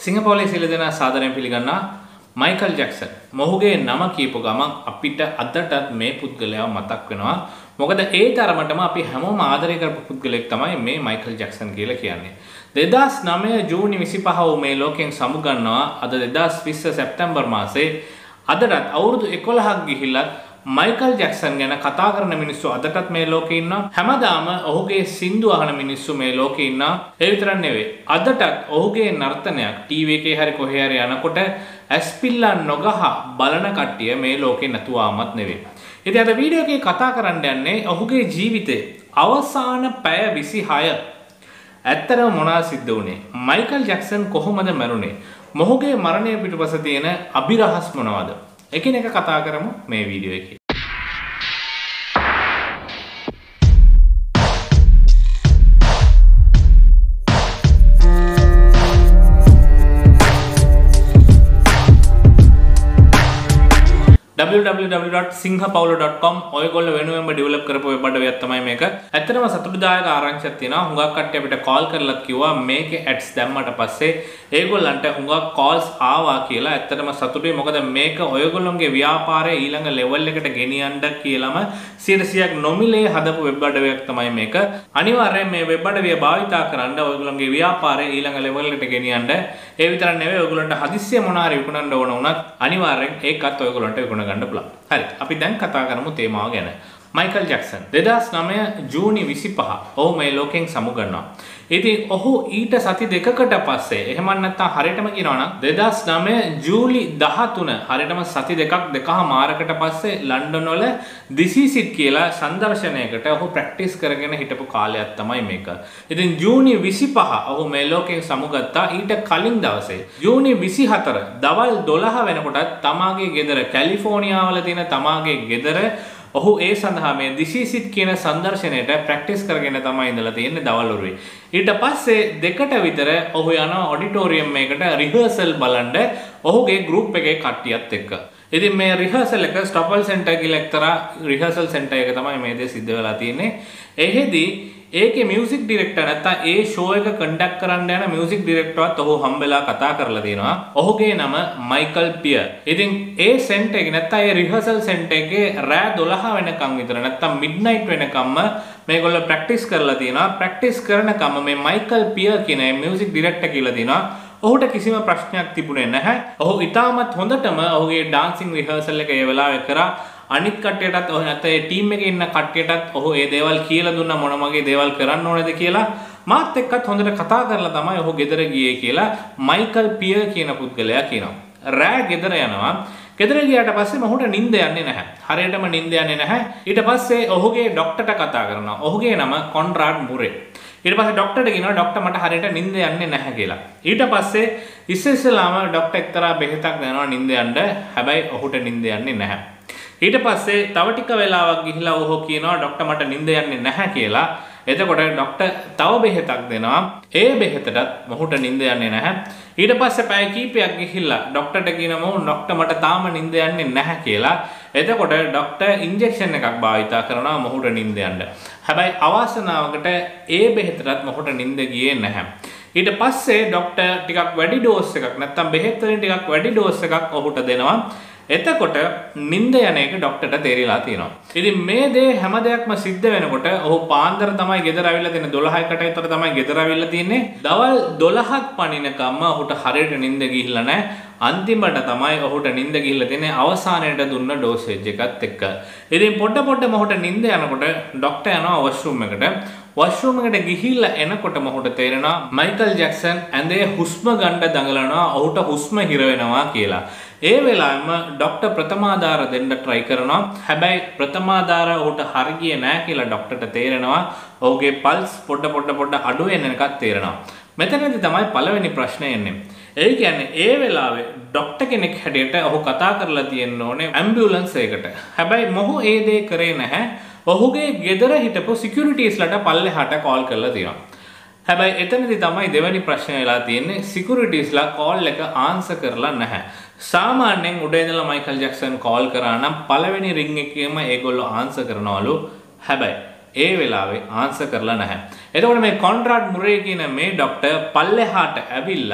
සිංගප්පූරුවේ සියලු දෙනා සාදරයෙන් පිළිගන්නා මයිකල් ජැක්සන්. මොහුගේ නම කියපු ගමන් අපිට අදටත් මේ පුද්ගලයාව මතක් වෙනවා. මොකද ඒ තරමටම අපි හැමෝම ආදරය කරපු පුද්ගලෙක් තමයි මේ මයිකල් ජැක්සන් කියලා කියන්නේ. 2009 ජූනි 25 මේ ලෝකෙන් සමුගන්නවා. අද 2020 සැප්තැම්බර් මාසේ අදටත් අවුරුදු 11ක් ගිහිල්ලා මයිකල් ජැක්සන් ගැන කතා කරන මිනිස්සු අදටත් මේ ලෝකේ ඉන්නවා. හැමදාම ඔහුගේ සින්දු අහන මිනිස්සු මේ ලෝකේ ඉන්නවා. ඒ විතරක් නෙවෙයි. අදටත් ඔහුගේ නර්තනයක් ටීවී එකේ හරි කොහේ හරි යනකොට ඇස්පිල්ලා නොගහ බලන කට්ටිය මේ ලෝකේ නැතුවමත් නෙවෙයි. ඉතින් අද වීඩියෝ එකේ කතා කරන්න යන්නේ ඔහුගේ ජීවිතේ අවසාන පැය 26. ඇත්තටම මොනවා සිද්ධ වුණේ? මයිකල් ජැක්සන් කොහොමද මැරුණේ? මොහුගේ මරණය පිටුපස තියෙන අභිරහස් මොනවද? එකිනෙක කතා කරමු මේ වීඩියෝ එකේ. www.singhapaula.com ඔයගොල්ලෝ වෙනුවෙන්ම ඩෙවලොප් කරපු වෙබ් අඩවියක් තමයි මේක. ඇත්තටම සතුටුදායක ආරංචියක් තියෙනවා. හුඟක් කට්ටිය අපිට කෝල් කරලත් කිව්වා මේකේ ඇඩ්ස් දැම්මට පස්සේ ඒගොල්ලන්ට හුඟක් කෝල්ස් ආවා කියලා. ඇත්තටම සතුටුයි. මොකද මේක ඔයගොල්ලෝගේ ව්‍යාපාරයේ ඊළඟ ලෙවල් එකට ගෙනියන්න කියලාම 100% නොමිලේ හදපු වෙබ් අඩවියක් තමයි මේක. අනිවාර්යයෙන් මේ වෙබ් අඩවිය භාවිතා කරන්න ඔයගොල්ලෝගේ ව්‍යාපාරයේ ඊළඟ ලෙවල් එකට ගෙනියන්න. ඒ විතරක් නෙවෙයි ඔයගොල්ලන්ට හදිස්සිය මොනාරි විකුණන්න ඕන වුණත් අනිවාර්යෙන් ඒකත් ඔයගොල්ලන්ට විකුණ ගන්න පුළුවන්. හරි අපි දැන් කතා කරමු තේමාව ගැන. මයිකල් ජැක්සන් 2009 ජූනි 25 ඔහු මේ ලෝකෙන් සමුගන්නවා. ඉතින් ඔහු ඊට සති දෙකකට පස්සේ එහෙම නැත්නම් හරියටම කියනවා නම් 2009 ජූලි 13 හරියටම සති දෙකමාරකට පස්සේ ලන්ඩන් වල This Is It කියලා සංදර්ශනයකට ඔහු ප්‍රැක්ටිස් කරගෙන හිටපු කාලයක් තමයි මේක. ඉතින් ජූනි 25 ඔහු මේ ලෝකෙන් සමුගත්තා. ඊට කලින් දවසේ ජූනි 24 දවල් 12 වෙනකොට තමාගේ ගෙදර කැලිෆෝනියාවල තියෙන තමාගේ ගෙදර ඔහු ඒ සඳහා මේ This Is It කියන සංදර්ශනයට ප්‍රැක්ටිස් කරගෙන තමයි ඉඳලා තියෙන්නේ දවල් උරුවේ. ඊට පස්සේ දෙකට විතර ඔහු යනවා ඔඩිටෝරියම් එකකට රිහර්සල් බලන්න ඔහුගේ ගෲප් එකේ කට්ටියත් එක්ක. ඉතින් මේ රිහර්සල් එක ස්ටොපල් සෙන්ටර් කියලා එක්තරා රිහර්සල් සෙන්ටර් එක තමයි මේ දේ සිද්ධ වෙලා තියෙන්නේ. එහෙදි ඒකේ මියුසික් ඩිරෙක්ටර් නැත්නම් ඒ ෂෝ එක කන්ඩක්ට් කරන්න යන මියුසික් ඩිරෙක්ටර්වත් ඔහු හම්බෙලා කතා කරලා තියෙනවා. ඔහුගේ නම මයිකල් පියර්. ඉතින් ඒ සෙන්ටර් එක නැත්නම් ඒ රිහර්සල් සෙන්ටර් එකේ රෑ 12 වෙනකම් විතර නැත්නම් මිඩ්නයිට් වෙනකම්ම මේගොල්ලෝ ප්‍රැක්ටිස් කරලා තියෙනවා. ප්‍රැක්ටිස් කරනකම් මේ මයිකල් පියර් කියන මියුසික් ඩිරෙක්ටර් කියලා තියෙනවා. ඔහුට කිසිම ප්‍රශ්නයක් තිබුණේ නැහැ. ඔහු ඉතාමත් හොඳටම ඔහුගේ ඩාන්සින් රිහර්සල් එක ඒ වෙලාවේ කරා. අනිත් කට්ටියටත් ඔහු නැත්නම් ඒ ටීම් එකේ ඉන්න කට්ටියටත් ඔහු ඒ දේවල් කියලා දුන්නා මොන වගේ දේවල් කරන්න ඕනේද කියලා. මාත් එක්කත් හොඳට කතා කරලා තමයි ඔහු ගෙදර ගියේ කියලා මයිකල් පියර් කියන පුද්ගලයා කියනවා. රෑ ගෙදර යනවා. ගෙදර ගියාට පස්සේ මොහුට නිින්ද යන්නේ නැහැ. හරියටම නිින්ද යන්නේ නැහැ. ඊට පස්සේ ඔහුගේ ડોක්ටර්ට කතා කරනවා. ඔහුගේ නම කොන්රාඩ් මුරේ. ඊට පස්සේ ડોක්ටර්ට කියනවා ડોක්ටර් මට හරියට නිින්ද යන්නේ නැහැ කියලා. ඊට පස්සේ ඉස්සෙල්ලාම ડોක්ටර් එක්තරා බෙහෙතක් දෙනවා නිින්ද යන්න. හැබැයි ඔහුට නිින්ද යන්නේ නැහැ. ඊට පස්සේ තව ටික වෙලාවක් ගිහිලා ඔහු කියනවා ડોක්ටර් මට නිින්ද යන්නේ නැහැ කියලා. එතකොට ડોක්ටර් තව බෙහෙතක් දෙනවා. ඒ බෙහෙතටත් මොහුට නිින්ද යන්නේ නැහැ. ඊට පස්සේ පැය කිහිපයක් ගිහිල්ලා ડોක්ටර්ට කියනවා ડોක්ටර් මට තාම නිින්ද යන්නේ නැහැ කියලා. එතකොට ડોක්ටර් ඉන්ජෙක්ෂන් එකක් භාවිතා කරනවා මොහුට නිින්ද යන්න. හැබැයි අවාසනාවකට ඒ බෙහෙතටත් මොහුට නිින්ද ගියේ නැහැ. ඊට පස්සේ ડોක්ටර් ටිකක් වැඩි ඩෝස් එකක් නැත්තම් බෙහෙත් වලින් ටිකක් වැඩි ඩෝස් එකක් ඔහුට දෙනවා. එතකොට නිින්ද යන එක ડોක්ටර්ට තේරිලා තියෙනවා. ඉතින් මේ දේ හැම දෙයක්ම සිද්ධ වෙනකොට ඔහු පාන්දර තමයි ගෙදර ඇවිල්ලා තියෙන්නේ 12කට විතර තමයි ගෙදර ඇවිල්ලා තියෙන්නේ. දවල් 12ක් පණිනකම්ම ඔහුට හරියට නිින්ද ගිහිල්ලා නැහැ. අන්තිමට තමයි ඔහුට නිින්ද ගිහිල්ලා තියෙන්නේ අවසානයේට දුන්න ඩෝසේජ් එකත් එක්ක. ඉතින් පොඩ මොහුට නිින්ද යනකොට ડોක්ටර් යනවා වොෂ්රූම් එකට. වොෂ්රූම් එකට ගිහිල්ලා එනකොට මොහුට තේරෙනවා මයිකල් ජැක්සන් ඇඳේ හුස්ම ගන්න දඟලනවා. ඔහුට හුස්ම හිර වෙනවා කියලා. ඒ වෙලාවෙම ડોක්ටර් ප්‍රථමාදාර දෙන්න try කරනවා. හැබැයි ප්‍රථමාදාර ඔහුට හරියන්නේ නැහැ කියලා ડોක්ටර්ට තේරෙනවා. ඔහුගේ පල්ස් පොඩ අඩු වෙන එකක් තේරෙනවා. මෙතනදී තමයි පළවෙනි ප්‍රශ්නේ එන්නේ. ඒ කියන්නේ ඒ වෙලාවේ ડોක්ටර් කෙනෙක් හැටියට ඔහු කතා කරලා තියෙන්න ඕනේ ඇම්බියුලන්ස් එකකට. හැබැයි මොහු ඒ දේ කරේ නැහැ. ඔහුගේ ගෙදර හිටපු සිකියුරිටිස්ලට පල්ලෙහාට කෝල් කරලා තියෙනවා. හැබැයි එතනදී තමයි දෙවෙනි ප්‍රශ්නේ වෙලා තියෙන්නේ. සිකියුරිටිස්ලා කෝල් එක ආන්සර් කරලා නැහැ. සාමාන්‍යයෙන් උඩ ඉඳලා මයිකල් ජැක්සන් කෝල් කරා නම් පළවෙනි රින් එකේම ඒගොල්ලෝ ආන්සර් කරනවලු. හැබැයි ඒ වෙලාවේ ආන්සර් කරලා නැහැ. එතකොට මේ කොන්රාඩ් මුරේ කියන මේ ડોක්ටර් පල්ලෙහාට ඇවිල්ලා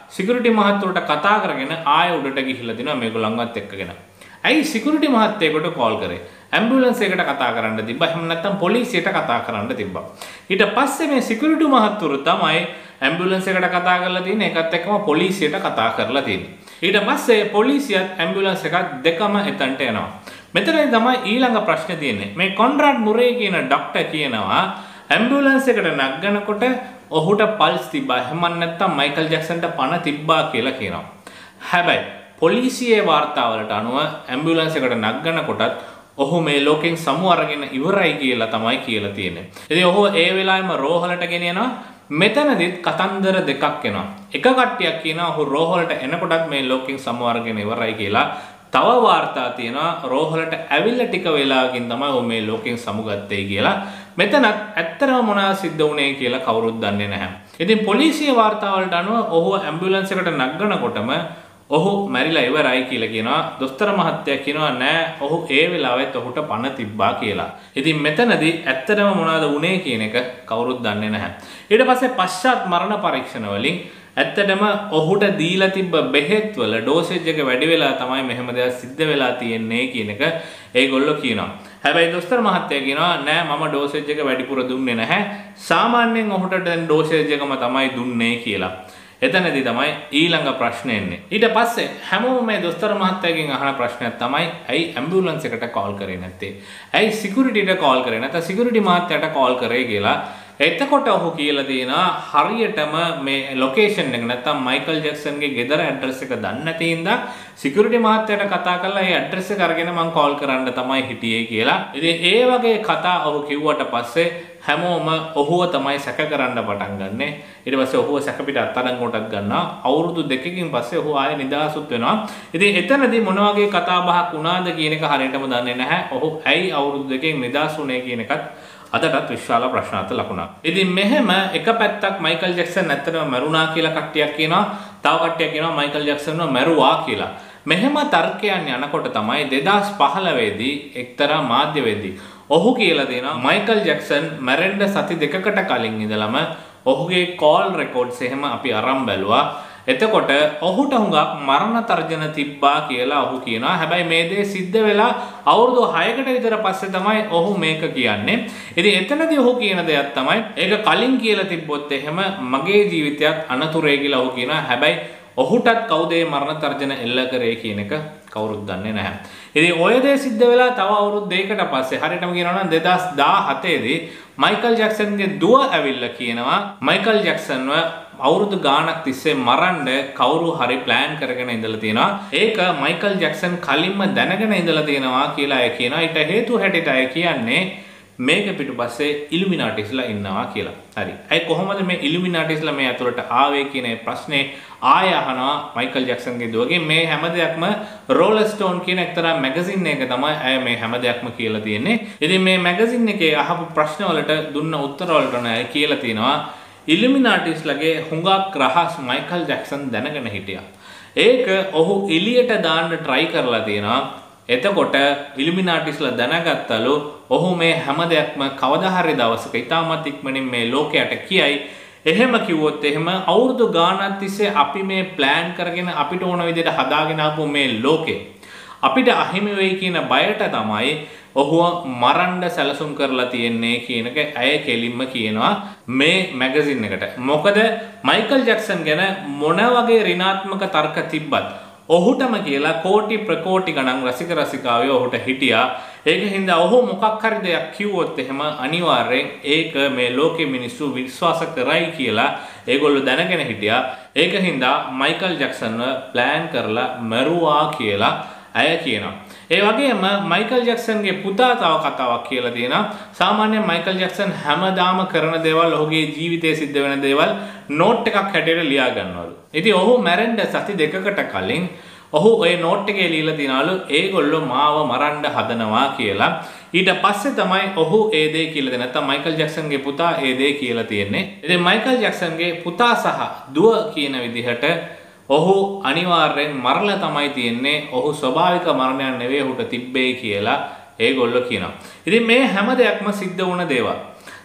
සිකියුරිටි මහත්තුරට කතා කරගෙන ආය උඩට ගිහිල්ලා තිනවා මේගොල්ලන්වත් එක්කගෙන. ඇයි සිකියුරිටි මහත්තයෙකුට කෝල් කරේ? ඇම්බියුලන්ස් එකට කතා කරන්න තිබ්බා. එහෙම නැත්නම් පොලිසියට කතා කරන්න තිබ්බා. ඊට පස්සේ මේ සිකියුරිටි මහත්තුරු තමයි ඇම්බියුලන්ස් එකට කතා කරලා තියෙන්නේ. ඒකත් එක්කම පොලිසියට කතා කරලා තියෙන්නේ. ඊට පස්සේ පොලිසියත් ඇම්බියුලන්ස් එකත් දෙකම එතනට එනවා. මෙතනදී තමයි ඊළඟ ප්‍රශ්නේ තියෙන්නේ. මේ කොන්රාඩ් මුරේ කියන ડોක්ටර් කියනවා ඇම්බියුලන්ස් එකට නැග්ගනකොට ඔහුට පල්ස් තිබ්බා. එහෙම නැත්නම් මයිකල් ජැක්සන්ට පණ තිබ්බා කියලා කියනවා. හැබැයි පොලිසියේ වාර්තාවලට අනුව ඇම්බියුලන්ස් එකට නැග්ගනකොටත් ඔහු මේ ලෝකෙන් සමු අරගෙන ඉවරයි කියලා තමයි කියලා තියෙන්නේ. ඉතින් ඔහු ඒ වෙලාවෙම රෝහලට ගෙනියනවා. මෙතනදිත් කතන්දර දෙකක් එනවා. එක කට්ටියක් කියනවා ඔහු රෝහලට එනකොටත් මේ ලෝකෙන් සමු අරගෙන ඉවරයි කියලා. තව වාර්තා තියෙනවා රෝහලට ඇවිල්ලා ටික වෙලාවකින් තමයි ඔහු මේ ලෝකෙන් සමු ගත්තේ කියලා. මෙතනත් ඇත්තටම මොනවද සිද්ධ වුනේ කියලා කවුරුත් දන්නේ නැහැ. ඉතින් පොලිසිය වාර්තාවලට අනුව ඔහු ඇම්බියුලන්ස් එකට නැග්ගනකොටම ඔහු මැරිලා ඉවරයි කියලා කියනවා. දොස්තර මහත්තයා කියනවා නෑ ඔහු ඒ වෙලාවෙත් ඔහුට පණ තිබ්බා කියලා. ඉතින් මෙතනදී ඇත්තටම මොනවද වුනේ කියන එක කවුරුත් දන්නේ නැහැ. ඊට පස්සේ පශ්චාත් මරණ පරීක්ෂණ වලින් ඇත්තටම ඔහුට දීලා තිබ්බ බෙහෙත් වල ඩෝසේජ් එක වැඩි වෙලා තමයි මෙහෙම දෙයක් සිද්ධ වෙලා තියෙන්නේ කියන එක ඒගොල්ලෝ කියනවා. හැබැයි දොස්තර මහත්තයා කියනවා නෑ මම ඩෝසේජ් එක වැඩිපුර දුන්නේ නැහැ. සාමාන්‍යයෙන් ඔහුට දැන් ඩෝසේජ් එකම තමයි දුන්නේ කියලා. එතනදී තමයි ඊළඟ ප්‍රශ්නේ එන්නේ. ඊට පස්සේ හැමෝම මේ දොස්තර මහත්තයාගෙන් අහන ප්‍රශ්නයක් තමයි ඇයි ඇම්බියුලන්ස් එකට කෝල් කරේ නැත්තේ? ඇයි සිකියුරිටිට කෝල් කරේ නැත්නම් සිකියුරිටි මහත්තයාට කෝල් කරේ කියලා. එතකොට ඔහු කියලා දෙනවා හරියටම මේ ලොකේෂන් එක නැත්නම් මයිකල් ජැක්සන්ගේ ගෙදර ඇඩ්‍රස් එක දන්නේ නැති හින්දා සිකියුරිටි මහත්තයාට කතා කරලා ඒ ඇඩ්‍රස් එක අරගෙන මම කෝල් කරන්න තමයි හිටියේ කියලා. ඉතින් ඒ වගේ කතා ඔහු කිව්වට පස්සේ හැමෝම ඔහුව තමයි සැක කරන්න පටන් ගන්නෙ. ඊට පස්සේ ඔහුව සැක පිට අත්අඩංගුවටත් ගන්නවා. අවුරුදු 2කින් පස්සේ ඔහු ආයෙ නිදහසුත් වෙනවා. ඉතින් එතනදී මොන වගේ කතා බහක් වුණාද කියන එක හරියටම දන්නේ නැහැ. ඔහු ඇයි අවුරුදු 2කින් නිදහස් වුණේ කියන එකත් අදටත් විශාල ප්‍රශ්නාර්ථ ලකුණක්. ඉතින් මෙහෙම එක පැත්තක් මයිකල් ජැක්සන් ඇත්තටම මැරුණා කියලා කට්ටියක් කියනවා. තව කට්ටියක් කියනවා මයිකල් ජැක්සන්ව මැරුවා කියලා. මෙහෙම තර්කයන් යනකොට තමයි 2015 දී එක්තරා මාධ්‍යවේදී ඔහු කියලා දෙනවා මයිකල් ජැක්සන් මැරෙන්න සති දෙකකට කලින් ඉඳලම ඔහුගේ කෝල් රෙකෝඩ්ස් එහෙම අපි අරන් බැලුවා. එතකොට ඔහුට හුඟක් මරණ තර්ජන තිබ්බා කියලා ඔහු කියනවා. හැබැයි මේ දේ සිද්ධ වෙලා අවුරුදු 6කට විතර පස්සේ තමයි ඔහු මේක කියන්නේ. ඉතින් එතනදී ඔහු කියන දෙයක් තමයි ඒක කලින් කියලා තිබ්බොත් එහෙම මගේ ජීවිතයත් අනතුරේ කියලා ඔහු කියනවා. හැබැයි ඔහුටත් කවුද මේ මරණ තර්ජන එල්ල කරේ කියන එක කවුරුත් දන්නේ නැහැ. ඉතින් ඔය දේ සිද්ධ වෙලා තව අවුරුදු 2කට පස්සේ හරියටම කියනවා නම් 2017 දී මයිකල් ජැක්සන්ගේ දුව ඇවිල්ලා කියනවා මයිකල් ජැක්සන්ව අවුරුදු ගාණක් තිස්සේ මරන්න කවුරු හරි ප්ලෑන් කරගෙන ඉඳලා තියෙනවා. ඒක මයිකල් ජැක්සන් කලින්ම දැනගෙන ඉඳලා තියෙනවා කියලා අය කියනවා. ඊට හේතුව හැටියට අය කියන්නේ මේක පිටුපස්සේ ඉලුමිනාටිස්ලා ඉන්නවා කියලා. හරි. අය කොහොමද මේ ඉලුමිනාටිස්ලා මේ ඇතුළට ආවේ කියන ප්‍රශ්නේ ආය අහනවා මයිකල් ජැක්සන්ගේ දුවගෙන්. මේ හැම දෙයක්ම රෝලර් ස්ටෝන් කියන එක්තරා මැගසින් එක තමයි අය මේ හැම දෙයක්ම කියලා තියෙන්නේ. ඉතින් මේ මැගසින් එකේ අහපු ප්‍රශ්න වලට දුන්න උත්තර වලට අය කියලා තියෙනවා ඉලුමිනාටිස්ලාගේ හුඟක් රහස් මයිකල් ජැක්සන් දැනගෙන හිටියා. ඒක ඔහු එළියට දාන්න try කරලා තියෙනවා. එතකොට ඉලුමිනාටිස්ලා දැනගත්තලු ඔහු මේ හැම දෙයක්ම කවදා හරි දවසක ඉතාමත් ඉක්මනින් මේ ලෝකයට කියයි. එහෙම කිව්වොත් එහෙම අවුරුදු ගාණක් තිස්සේ අපි මේ ප්ලෑන් කරගෙන අපිට ඕන විදිහට හදාගෙන ආපු මේ ලෝකේ අපිට අහිමි වෙයි කියන බයට තමයි ඔහුව මරන්න සැලසුම් කරලා තියෙන්නේ කියන එක ඇය කෙලින්ම කියනවා මේ මැගසින් එකට. මොකද මයිකල් ජැක්සන් ගැන මොන වගේ ඍණාත්මක තර්ක තිබ්බත් ඔහුටම කියලා කෝටි ප්‍රකෝටි ගණන් රසික රසිකාවෝ ඔහුට හිටියා. ඒක හින්දා ඔහු මොකක් හරි දෙයක් කිව්වොත් එහෙම අනිවාර්යෙන් ඒක මේ ලෝකෙ මිනිස්සු විශ්වාස කරයි කියලා ඒගොල්ලෝ දැනගෙන හිටියා. ඒක හින්දා මයිකල් ජැක්සන්ව ප්ලෑන් කරලා මරුවා කියලා අය කියනවා. ඒ වගේම මයිකල් ජැක්සන්ගේ පුතා තව කතාවක් කියලා තියෙනවා. සාමාන්‍යයෙන් මයිකල් ජැක්සන් හැමදාම කරන දේවල් ඔහුගේ ජීවිතයේ සිද්ධ වෙන දේවල් නෝට් එකක් හැටියට ලියා ගන්නවලු. ඉතින් ඔහු මැරෙන්න සති දෙකකට කලින් ඔහු ওই නෝට් එකේ ලියලා තියනවලු ඒගොල්ලෝ මාව මරන්න හදනවා කියලා. ඊට පස්සේ තමයි ඔහු ඒ දේ කියලා දෙන්නේ. නැත්නම් මයිකල් ජැක්සන්ගේ පුතා ඒ දේ කියලා තියෙන්නේ. ඉතින් මයිකල් ජැක්සන්ගේ පුතා සහ දුව කියන විදිහට ඔහු අනිවාර්යෙන් මරලා තමයි තියෙන්නේ. ඔහු ස්වභාවික මරණයක් නෙවෙයි ඔහුට තිබ්බේ කියලා ඒගොල්ලෝ කියනවා. ඉතින් මේ හැම දෙයක්ම සිද්ධ වුණ දේවල්.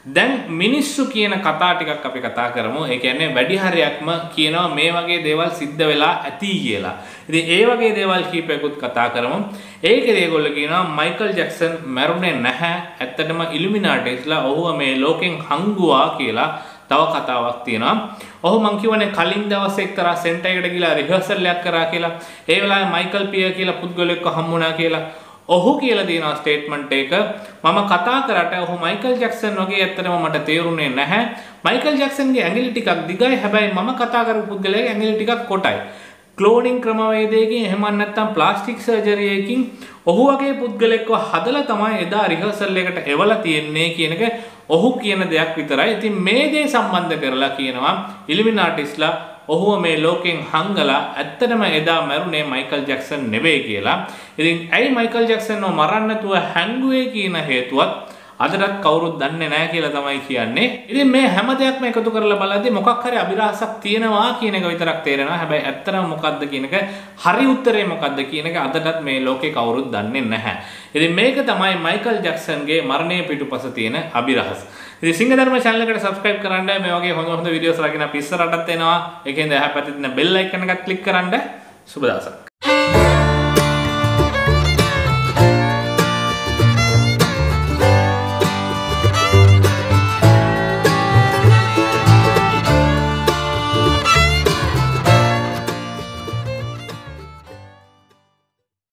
දැන් මිනිස්සු කියන කතා ටිකක් අපි කතා කරමු. ඒ කියන්නේ වැඩි හරියක්ම කියනවා මේ වගේ දේවල් සිද්ධ වෙලා ඇති කියලා. ඉතින් ඒ වගේ දේවල් කීපයකුත් කතා කරමු. ඒකේ ඒගොල්ලෝ කියනවා මයිකල් ජැක්සන් මැරුණේ නැහැ. ඇත්තටම ඉලුමිනාටිස්ලා ඔහුව මේ ලෝකෙන් හංගුවා කියලා තව කතාවක් තියෙනවා. ඔහු මං කියවනේ කලින් දවසේ එක්තරා සෙන්ටර් එකට ගිහලා රිහර්සල් එකක් කරා කියලා. ඒ වෙලාවේ මයිකල් පියර් කියලා පුද්ගලයෙක්ව හම්බුණා කියලා. ඔහු කියලා දෙනවා ස්ටේට්මන්ට් එක මම කතා කරාට ඔහු මයිකල් ජැක්සන් වගේ ඇත්තටම මට තේරුනේ නැහැ. මයිකල් ජැක්සන්ගේ ඇඟිලි ටිකක් දිගයි. හැබැයි මම කතා කරපු පුද්ගලයාගේ ඇඟිලි ටිකක් කොටයි. ක්ලෝනින් ක්‍රමවේදයකින් එහෙම නැත්නම් ප්ලාස්ටික් සර්ජරියකින් ඔහු වගේ පුද්ගලෙක්ව හදලා තමයි එදා රිහර්සල් එකට එවලා තියෙන්නේ කියන එක ඔහු කියන දෙයක් විතරයි. ඉතින් මේ දේ සම්බන්ධ කරලා කියනවා ඉලුමිනාටිස්ලා ඔහුව මේ ලෝකෙන් හංගලා ඇත්තටම එදා මැරුණේ මයිකල් ජැක්සන් නෙවෙයි කියලා. ඉතින් ඇයි මයිකල් ජැක්සන්ව මරන්න නැතුව හැංගුවේ කියන හේතුවත් අදටත් කවුරුත් දන්නේ නැහැ කියලා තමයි කියන්නේ. ඉතින් මේ හැම දෙයක්ම එකතු කරලා බලද්දී මොකක් හරි අභිරහසක් තියෙනවා කියන එක විතරක් තේරෙනවා. හැබැයි ඇත්තටම මොකද්ද කියන එක හරි උත්තරේ මොකද්ද කියන එක අදටත් මේ ලෝකේ කවුරුත් දන්නේ නැහැ. ඉතින් මේක තමයි මයිකල් ජැක්සන්ගේ මරණය පිටුපස තියෙන අභිරහස. ඉතින් සිංහධර්ම channel එකට subscribe කරන්න මේ වගේ හොඳ වීඩියෝස් රකින්න අපි ඉස්සරහටත් එනවා. ඒකෙන්ද එහා පැත්තේ තියෙන bell icon එකත් click කරන්න. සුබ දවසක්.